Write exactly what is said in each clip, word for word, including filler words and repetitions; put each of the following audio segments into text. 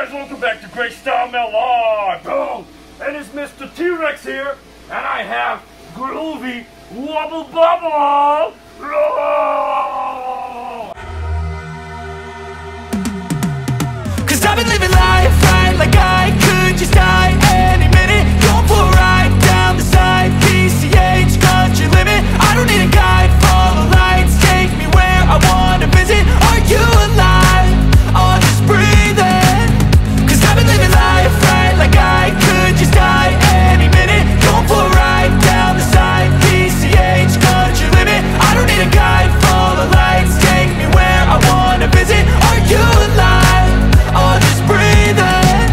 guys, welcome back to Great Style Mail Live. Oh, and it's Mister T-Rex here, and I have Groovy Wobble Bubble. Oh. Cause I've been living life right like I could just die any minute. Going for a ride down the side, P C H, country limit. I don't need a guide, follow lights, take me where I wanna visit. Are you alive? Or just breathing? Cause I've been living life right like I could just die any minute. Going for a ride down the side, P C H, country limit. I don't need a guide, follow lights, take me where I wanna visit. Are you alive? Or just breathing?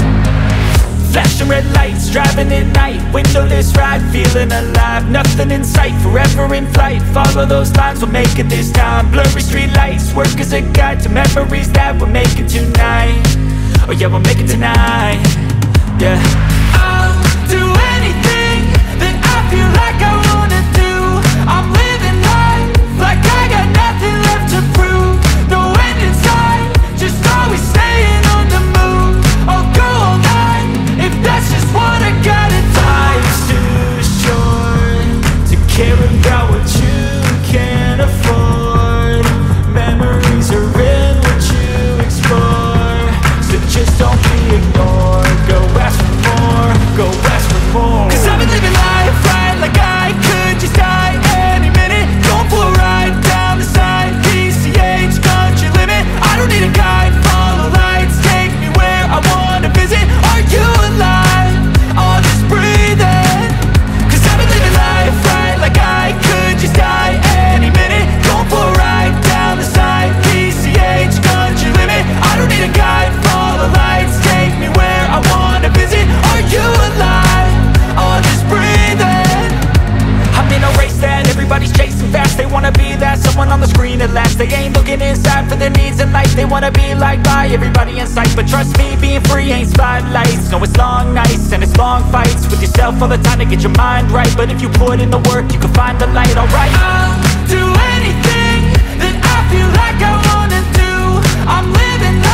Flashing red lights, driving at night, windowless ride, feeling alive. Nothing in sight, forever in flight. Follow those lines, we'll make it this time. Blurry street lights, work as a guide to memories that we're making tonight. Oh yeah, we'll make it tonight. Yeah, I'll do anything that I feel like I wanna do. I'm living life like I got nothing left to prove. No end in sight, just always staying on the move. I'll go all night if that's just what I gotta do. Life's too short to care about what you can't afford. Memories are in what you explore, so just don't be ignored. Go ask for more, go ask for more. Cause I've been living life right like I could just die any minute. Going for a ride down the side, P C H, country limit. I don't need a guide, follow lights, take me where I wanna visit. Are you alive? Or just breathing? Cause I've been living life right like I could just die any minute. Going for a ride down the side, P C H, country limit. I don't need a guide, follow lights, take me where I wanna visit. Are you alive? Or just breathing? I'm in a race that everybody's chasing fast. They wanna be that someone on the screen at last. They ain't looking inside for their needs in life. They wanna be liked by everybody in sight. But trust me, being free ain't spotlights. No, it's long nights and it's long fights with yourself all the time to get your mind right. But if you put in the work, you can find the light, alright? I'll do anything that I feel like I wanna do. I'm living life